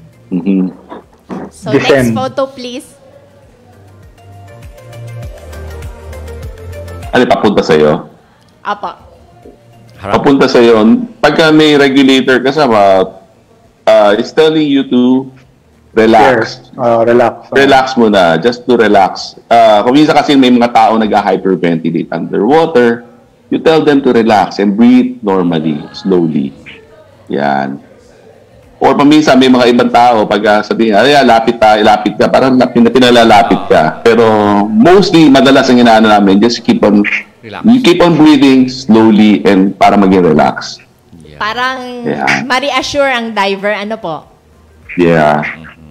So, Descend. next photo, please. Ano, papunta sa'yo? Apa. Papunta sa'yo. Pagka may regulator kasama, it's telling you to relax. Relax. Relax muna. Just to relax. Kung minsan kasi may mga tao nag-hyperventilate underwater, you tell them to relax and breathe normally, slowly. Yan. Or paminsan may mga ibang tao pag sabihin, lapit ka, parang pinalalapit ka. Pero mostly, madalas ang inaano namin, just keep on breathing slowly and para maging relax. Yeah. Parang ma-reassure ang diver, ano po? Yeah.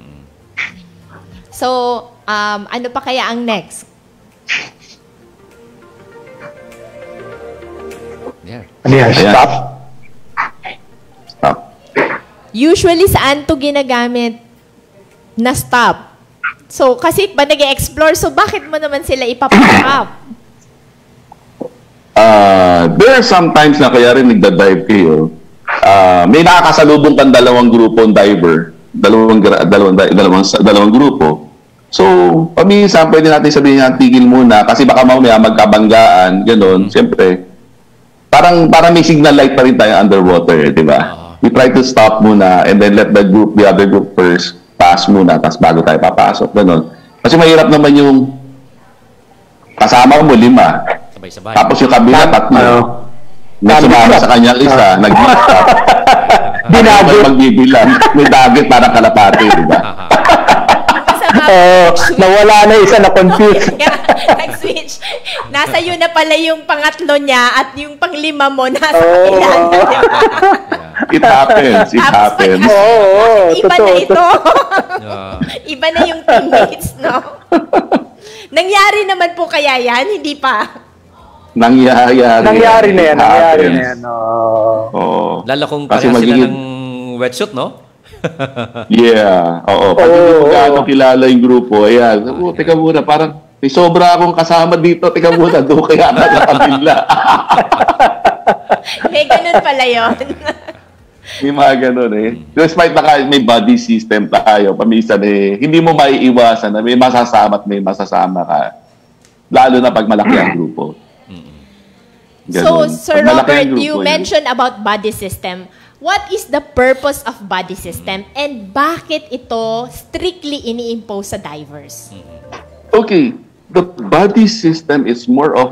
So, ano pa kaya ang next? Yeah. Ano yan? Stop? Stop. Usually, saan to ginagamit na stop? So, kasi ba nag-explore, so bakit mo naman sila ipapastop? There are sometimes na kaya rin nagda-dive kayo. May nakakasalubong kang dalawang grupong diver. Dalawang grupo. So, paminsan pwede natin sabihin na tigil muna kasi baka mamaya magkabanggaan, gano'n. Siyempre, parang may signal light pa rin tayo underwater, di ba? We try to stop muna and then let the other group first pass muna, tapos bago tayo papasok, gano'n. Kasi mahirap naman yung kasama mo 5. Sabay-sabay. Tapos yung kabila 3. May sumama sa kanyang isa, nag-stop. Dinagit. Magbibilang. May dagit parang kalapati, di ba? Nawala na isa, na-confuse. Nag-switch. Nasa iyo na pala yung pangatlo niya at yung panglima mo nasa ilan. It happens. Iba na ito. Iba na yung teammates, no? Nangyari naman po kaya yan? Hindi pa? Nangyari na yan. Lalo kung pareha sila ng wetsuit, no? Yeah. Oo. Pag hindi mo gaano kilala yung grupo, ayan. Teka muna, parang may sobra akong kasama dito. Teka muna, doon kaya na sa kabila. May ganun pala yun. May mga ganun eh. Despite may body system tayo, paminsan hindi mo maiiwasan na may masasama at may masasama ka. Lalo na pag malaki ang grupo. Ganun. So, Sir Robert, you mentioned about body system. What is the purpose of body system and bakit ito strictly ini-impose sa divers? Okay. The body system is more of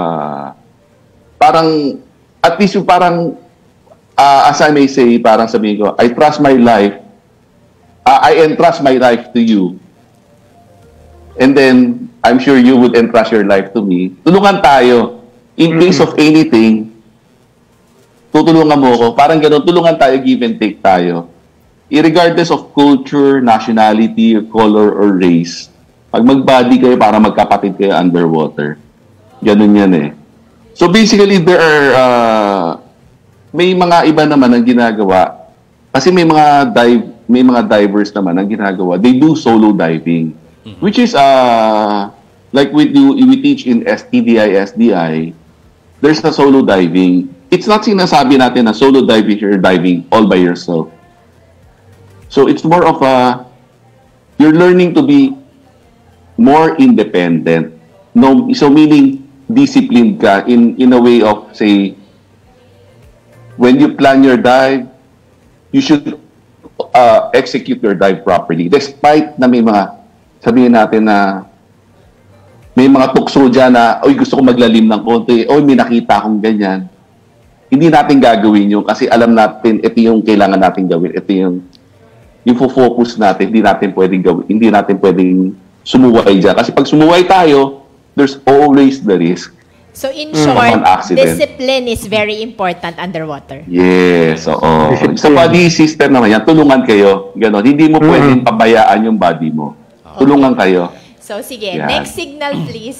parang, at least yung parang, as I may say, parang sabihin ko, I trust my life, I entrust my life to you. And then, I'm sure you would entrust your life to me. Tulungan tayo. In case of anything, tutulungan mo ko. Parang gano'n, tulungan tayo, give and take tayo. Irregardless of culture, nationality, color, or race, pag mag-body kayo, para magkapatid kayo underwater. Ganun yan eh. So basically, there are, may mga iba naman ang ginagawa. Kasi may mga divers naman ang ginagawa. They do solo diving. Which is, like we teach in STDI, SDI, there's a solo diving. It's not sinasabi natin na solo diving, you're diving all by yourself. So it's more of you're learning to be more independent. No, so meaning disciplined ka in a way of, say, when you plan your dive, you should execute your dive properly. Despite na may mga, sabihin natin na may mga tukso dyan na, oy, gusto ko maglalim ng konti, oy, may nakita akong ganyan. Hindi natin gagawin yun kasi alam natin, ito yung kailangan natin gawin. Ito yung focus natin, hindi natin pwedeng sumuway dyan. Kasi pag sumuway tayo, there's always the risk. So in short, discipline is very important underwater. Yes, oo. Sa body system naman yan, tulungan kayo. Ganon. Hindi mo pwedeng pabayaan yung body mo. Tulungan kayo. So sige, yan. Next signal please.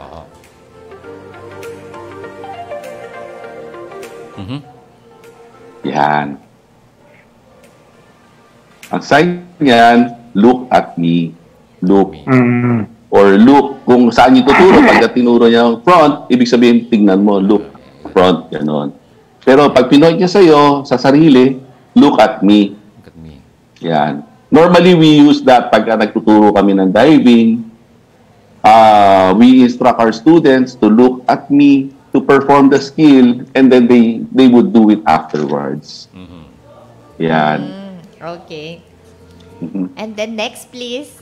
Yan. Ang sign yan, look at me. Look. Or look, kung saan niyo tuturo, pagka tinuro niya yung front, ibig sabihin, tingnan mo, look, front, gano'n. Pero pag pinoint niya sa'yo, sa sarili, look at me. Look at me. Yan. Normally, we use that pagka nagtuturo kami ng diving. we instruct our students to look at me, to perform the skill, and then they would do it afterwards. Yan. Okay. And then next, please.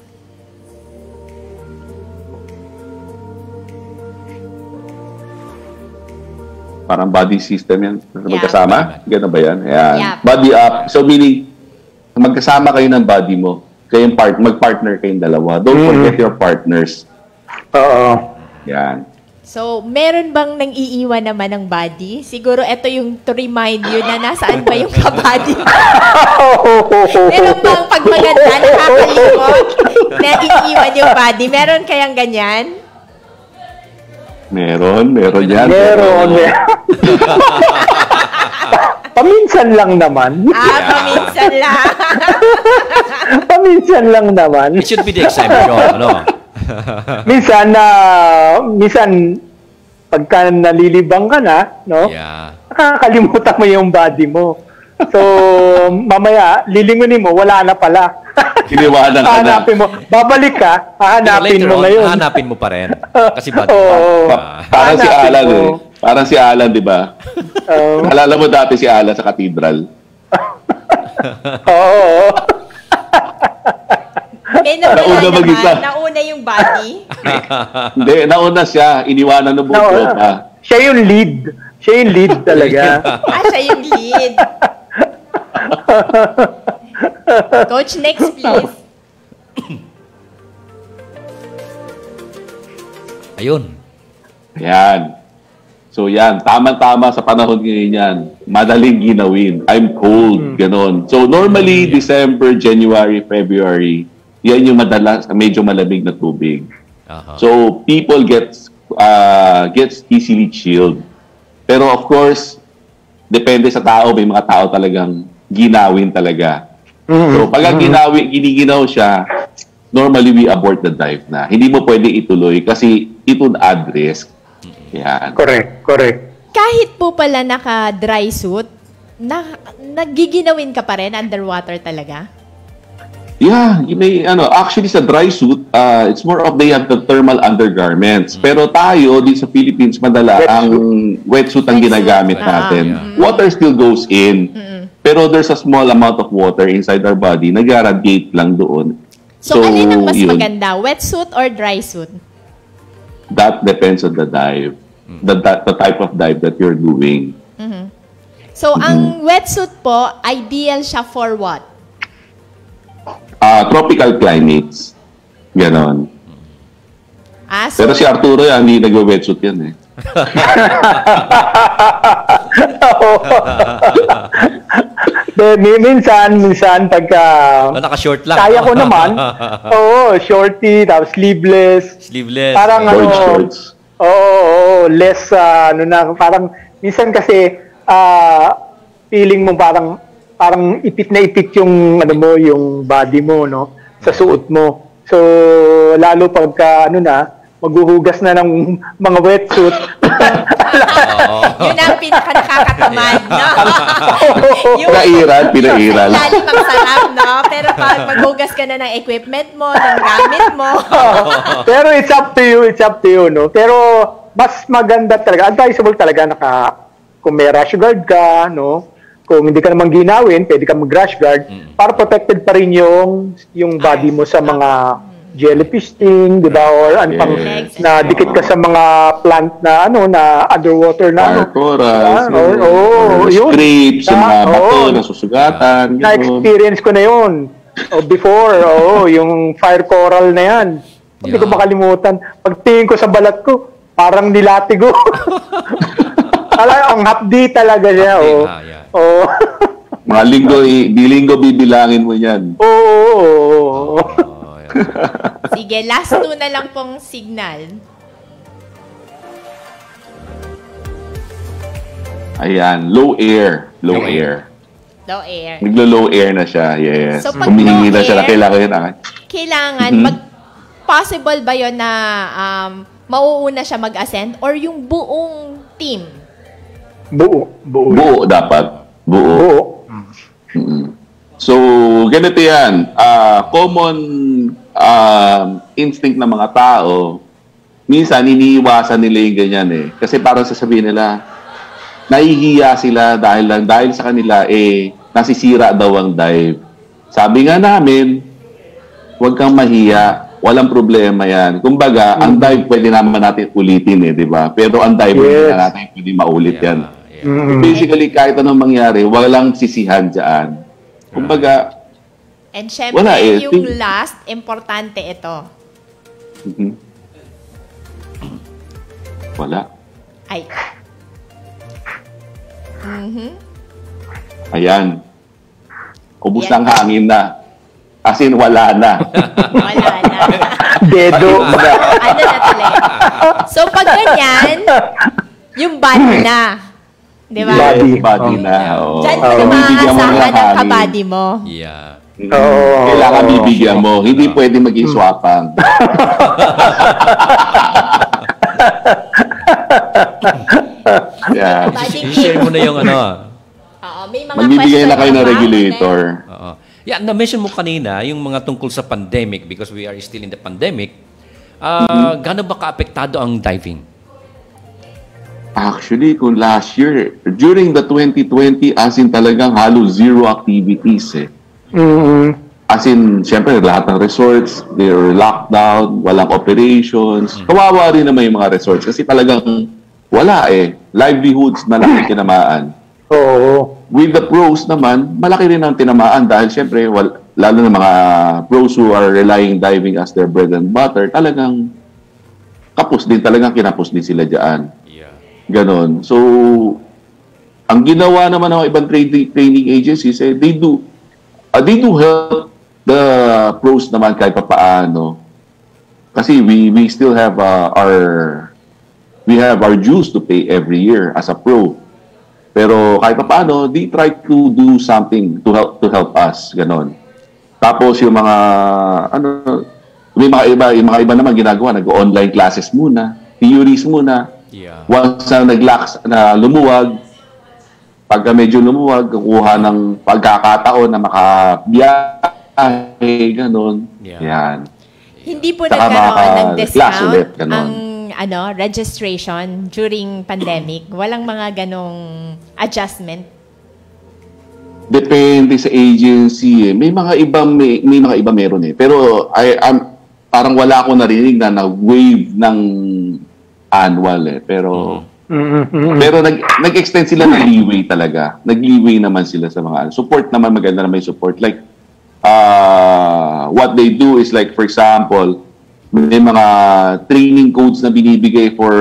Parang body system yan. Magkasama? Gano'n ba yan? Yan. Yeah. Body up. So meaning, magkasama kayo ng body mo. Kayong mag-partner kayong dalawa. Don't forget your partners. Oo. Yan. So, meron bang nang iiwan naman ng body? Siguro ito yung to remind you na nasaan ba yung kabady. Meron bang pag maganda, nakakalimot, na iiwan yung body? Meron kayang ganyan? Meron yan. Meron. Paminsan lang naman. Paminsan lang. Paminsan lang naman. It should be the exception, ano? Minsan, pagka nalilibang ka na, no? Yeah. Nakakalimutan mo yung body mo. So, mamaya, lilingunin mo, wala na pala. Kiniwanan ka na. Hahanapin mo. Babalik ka, hahanapin mo ngayon. Hahanapin mo pa rin. Kasi bad. Parang si Alan mo. Parang si Alan, di ba? Alala mo dati si Alan sa cathedral? Oo. Nauna mag-isa. Nauna yung body? Hindi, nauna siya. Iniwanan ng buong tropa. Siya yung lead. Siya yung lead talaga. Siya yung lead. Coach, next please. Ayun. Yan. So yan, tama-tama sa panahon ngayon yan. Madaling ginawin. I'm cold, ganon. So normally, December, January, February, yan yung madalas, medyo malamig na tubig. So people gets easily chilled. Pero of course, depende sa tao, may mga tao talagang ginawin talaga. So pag giniginaw siya, normally we abort the dive na. Hindi mo pwede ituloy kasi it would add risk. Yan. Correct. Kahit po pala naka-dry suit, nagiginawin ka pa rin underwater talaga? Yeah, you may, actually sa dry suit, it's more of they have the thermal undergarments. Pero tayo, di sa Philippines, ang wetsuit ang ginagamit natin. Water still goes in. Pero there's a small amount of water inside our body, nag-radiate lang doon. So alin ang mas maganda? Wetsuit or dry suit? That depends on the dive. The type of dive that you're doing. So ang wetsuit po, ideal siya for what? Tropical climates. Ganon. So, pero si Arturo yan, hindi nag-wetsuit yan eh. Minsan pagka naka-short lang. kaya ko naman. Shorty, tapos sleeveless. Parang shorts. Less parang minsan kasi feeling mo parang ipit na ipit yung yung body mo, no, sa suot mo. So lalo pagka maghuhugas na ng mga wetsuit. Yun ang pinaka-nakakatamad, no? Pinairal. Lalim ang sarap, no? Pero pag maghugas ka na ng equipment mo, ng gamit mo. Pero it's up to you, no? Pero mas maganda talaga, advisable talaga kung may rash guard ka, no? Kung hindi ka naman ginawin, pwede ka mag-rash guard para protected pa rin yung body mo sa mga jellyfish sting, di ba? Or na dikit ka sa mga plant na na underwater na corals, scrapes, mga bato na susugatan. Na-experience ko na yun. Before, yung fire coral na yan. Hindi ko makalimutan. Pagtingin ko sa balat ko, parang nilatigo. Ang hapdi talaga siya. Mga linggo bibilangin mo yan. Sige, last two na lang pong signal. Ayan, low air. Low air. Naglo-low air na siya, yes. So, pag humihingi na siya na kailangan possible ba yun na mauuna siya mag-ascend or yung buong team? Buo dapat. Buo. So, ganito yan. Common instinct ng mga tao, minsan iniiwasan nila yung ganyan eh. Kasi parang sasabihin nila, nahihiya sila dahil sa kanila nasisira daw ang dive. Sabi nga namin, huwag kang mahiya, walang problema yan. Kumbaga, ang dive pwede naman natin ulitin di ba? Pero ang dive hindi na natin pwede maulit yan. Basically, kahit anong mangyari, walang sisihan dyan. Kumbaga, and syempre, yung last, importante ito. Wala. Ay. Ayan. Ubus ng hangin na. As in, wala na. Wala na. Dedo. Ano na talaga. So, pag ganyan, yung body na. Di ba? Body na. Diyan mo na maaasahan ang kabady mo. Yeah. Kailangan bibigyan mo. Hindi pwede maging swapang. Yeah. I-share mo na yung may mga magbibigay na kayo ng regulator. Yeah, na-mention mo kanina yung mga tungkol sa pandemic because we are still in the pandemic. Gaano ba kaapektado ang diving? Actually, kung last year, during the 2020, as in talagang halos zero activities As in, syempre, lahat ng resorts, they were locked down, walang operations. Kawawa rin naman yung mga resorts kasi talagang wala livelihoods na lang tinamaan. With the pros naman, malaki rin ang tinamaan dahil syempre, lalo na mga pros who are relying diving as their bread and butter, talagang talagang kinapos din sila dyan. Yeah. Ganon. So, ang ginawa naman ng ibang training agencies, they do help the pros naman kahit papaano. Kasi we still have our dues to pay every year as a pro. Pero kahit paano, they try to do something to help us, ganon. Tapos yung mga yung mga iba naman ginagawa, nag-online classes muna, theories muna. Yeah. Once na lumuwag, pagka medyo lumuwag, kukuha ng pagkakataon na makabiyahe, ganon. Yeah. Yan. Hindi po Saka nagkaroon ng class discount ulit, ganon. ang registration during pandemic. Walang mga ganong adjustment. Depende sa agency May mga iba meron Pero parang wala akong narinig na nag-waive ng annual Pero pero nag-extend sila ng leeway talaga. Nag-leeway naman sila sa mga support naman, maganda naman yung support. Like what they do is like, for example, may mga training codes na binibigay for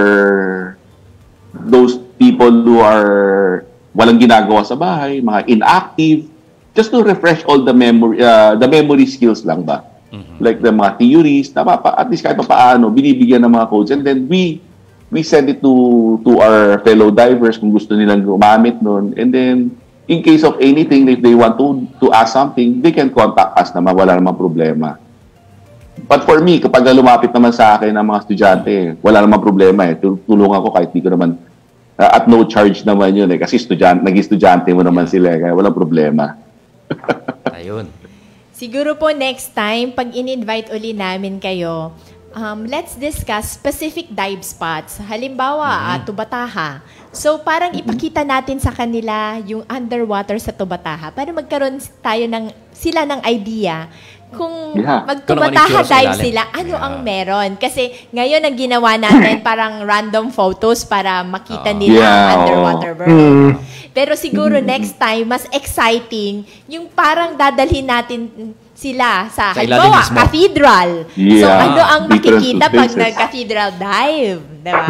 those people who are walang ginagawa sa bahay, mga inactive, just to refresh all the memory skills lang ba? Like the mga theories, at least kahit paano, binibigyan ng mga codes. And then we send it to our fellow divers kung gusto nilang gumamit nun. And then, in case of anything, if they want to ask something, they can contact us naman, wala namang problema. But for me, kapag lumapit naman sa akin ang mga estudyante, wala namang problema Tulungan ko kahit di ko naman, at no charge naman yun kasi nag-estudyante mo naman sila, kaya walang problema. Ayun. Siguro po next time, pag in-invite uli namin kayo, let's discuss specific dive spots. Halimbawa, Tubataha. So, parang ipakita natin sa kanila yung underwater sa Tubataha para magkaroon sila ng idea kung mag-Tubataha dive sila, ano ang meron. Kasi ngayon ang ginawa natin parang random photos para makita nila ang underwater world. Pero siguro next time, mas exciting yung parang dadalhin natin sila sa halimbawa, cathedral. So, ano ang makikita pag nag-cathedral dive? Diba?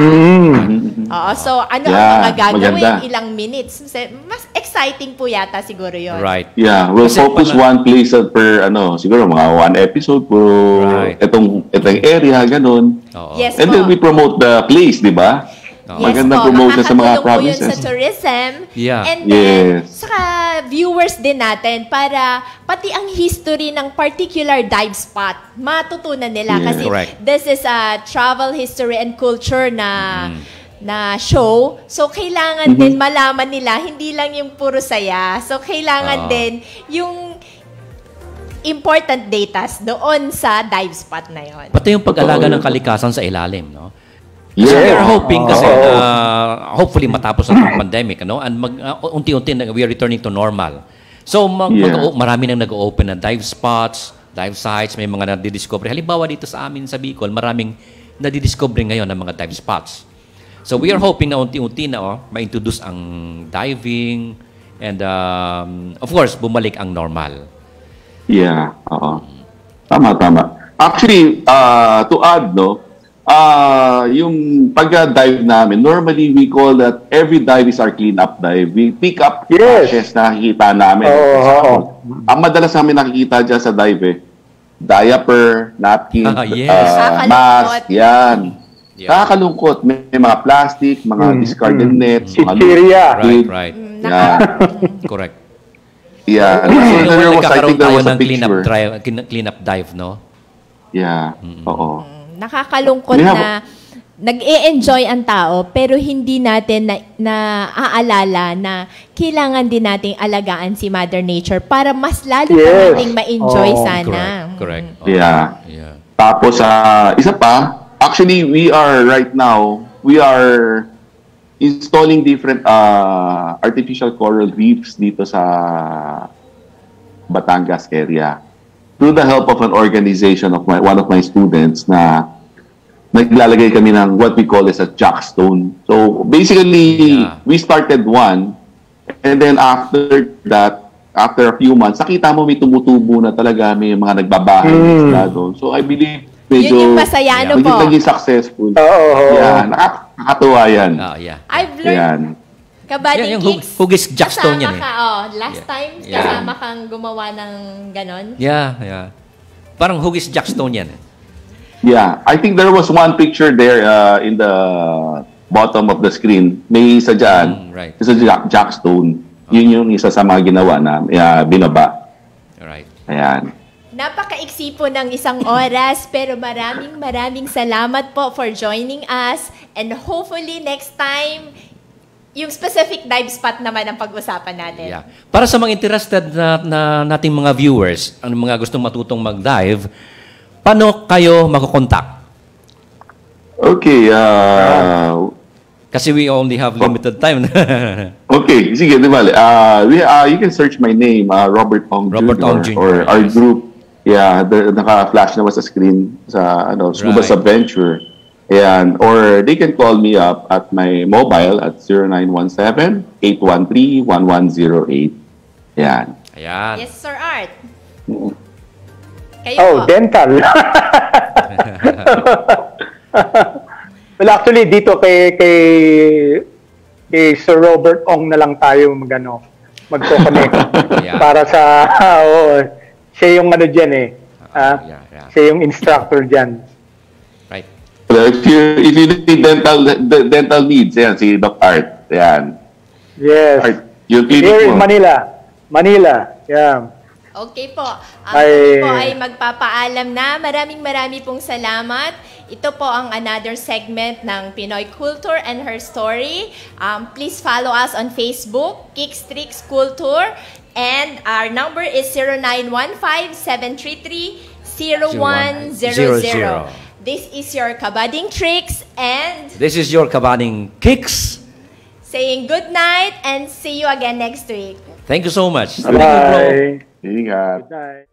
So, ano ang mga gagawin? Ilang minutes? Mas exciting po yata siguro yun. Right. Yeah, we'll focus one place per, siguro mga one episode po. Itong area, ganun. Yes, and then we promote the place, di ba? Magandang promotion sa mga provinces. Makakatulong po yun sa tourism. Yeah. And then, saka viewers din natin para pati ang history ng particular dive spot, matutunan nila. Kasi this is a travel history and culture na show. So, kailangan din malaman nila, hindi lang yung puro saya. So, kailangan din yung important data doon sa dive spot na yon. Pati yung pag-alaga ng kalikasan sa ilalim, no? Kasi we Yeah. are hoping kasi hopefully matapos na itong pandemic, ano? And unti-unti we are returning to normal. So marami nang nag-open na dive spots, dive sites, may mga nadidiscover. Halimbawa dito sa amin sa Bicol, maraming nadidiscover ngayon ng mga dive spots. So we are hoping na unti-unti na ma-introduce ang diving and of course bumalik ang normal. Yeah, oo. Tama. Actually, to add, no, yung pag-dive namin, normally we call that every dive is our clean-up dive. We pick up ashes na nakikita namin. Ang madalas namin nakikita dyan sa dive, diaper, napkin, mask, yan. Nakakalungkot. May mga plastic, mga discarded nets, Chichiria. Right. Yeah. Correct. Yeah. So, There was, I think there was a ng picture. clean-up dive, no? Yeah. Oo. Nakakalungkot na nag-e-enjoy ang tao pero hindi natin na aalala na kailangan din nating alagaan si Mother Nature para mas lalo pa nating ma-enjoy sana. Correct. Yeah. Tapos, isa pa, actually, we are installing different artificial coral reefs dito sa Batangas area. Through the help of an organization of one of my students na naglalagay kami ng what we call as a jackstone. So basically, we started one and then after that, after a few months, nakita mo may tumutubo na talaga, may mga nagbabahay na doon. So I believe medyo yun yung masaya, ano po? naging successful. Yeah, nakakatuwa yan. I've learned kabading yung kicks. hugis jackstone yan eh. Last time, kasama kang gumawa ng ganon. Yeah. Parang hugis jackstone yan. Yeah, I think there was one picture there in the bottom of the screen. May isa dyan. Right. Isa jackstone. Yun yung isa sa mga ginawa na binaba. Right. Ayan. Napakaiksi po ng isang oras pero maraming salamat po for joining us and hopefully next time yung specific dive spot naman ang pag-usapan natin. Yeah. Para sa mga interested na nating mga viewers, ang mga gustong matutong mag-dive, paano kayo makukontak? Okay. Kasi we only have limited time. Okay. Sige, di bale. You can search my name, Robert Ong Jr. Or our group. Yeah, naka-flash naman sa screen sa Scuba Adventure. Ayan. Or they can call me up at my mobile at 0917-813-1108. Ayan. Yes, Sir Art. Kayo po. Dental. Well, actually, dito kay Sir Robert Ong na lang tayo magko-connect. Para sa, siya yung dyan eh. Siya yung instructor dyan. If you need dental needs, yan, si Doc Art. Yan. Yes. Art, yung here in Manila. Yeah. Okay po. Kami po ay magpapaalam na. Maraming pong salamat. Ito po ang another segment ng Pinoy Cooltour and Her Story. Please follow us on Facebook, Kicks Tricks Cooltour. And our number is 0915-733-0100. This is your Kabading Tricks and this is your Kabading Kicks. Saying good night and see you again next week. Thank you so much. Bye. Ingat. Good night.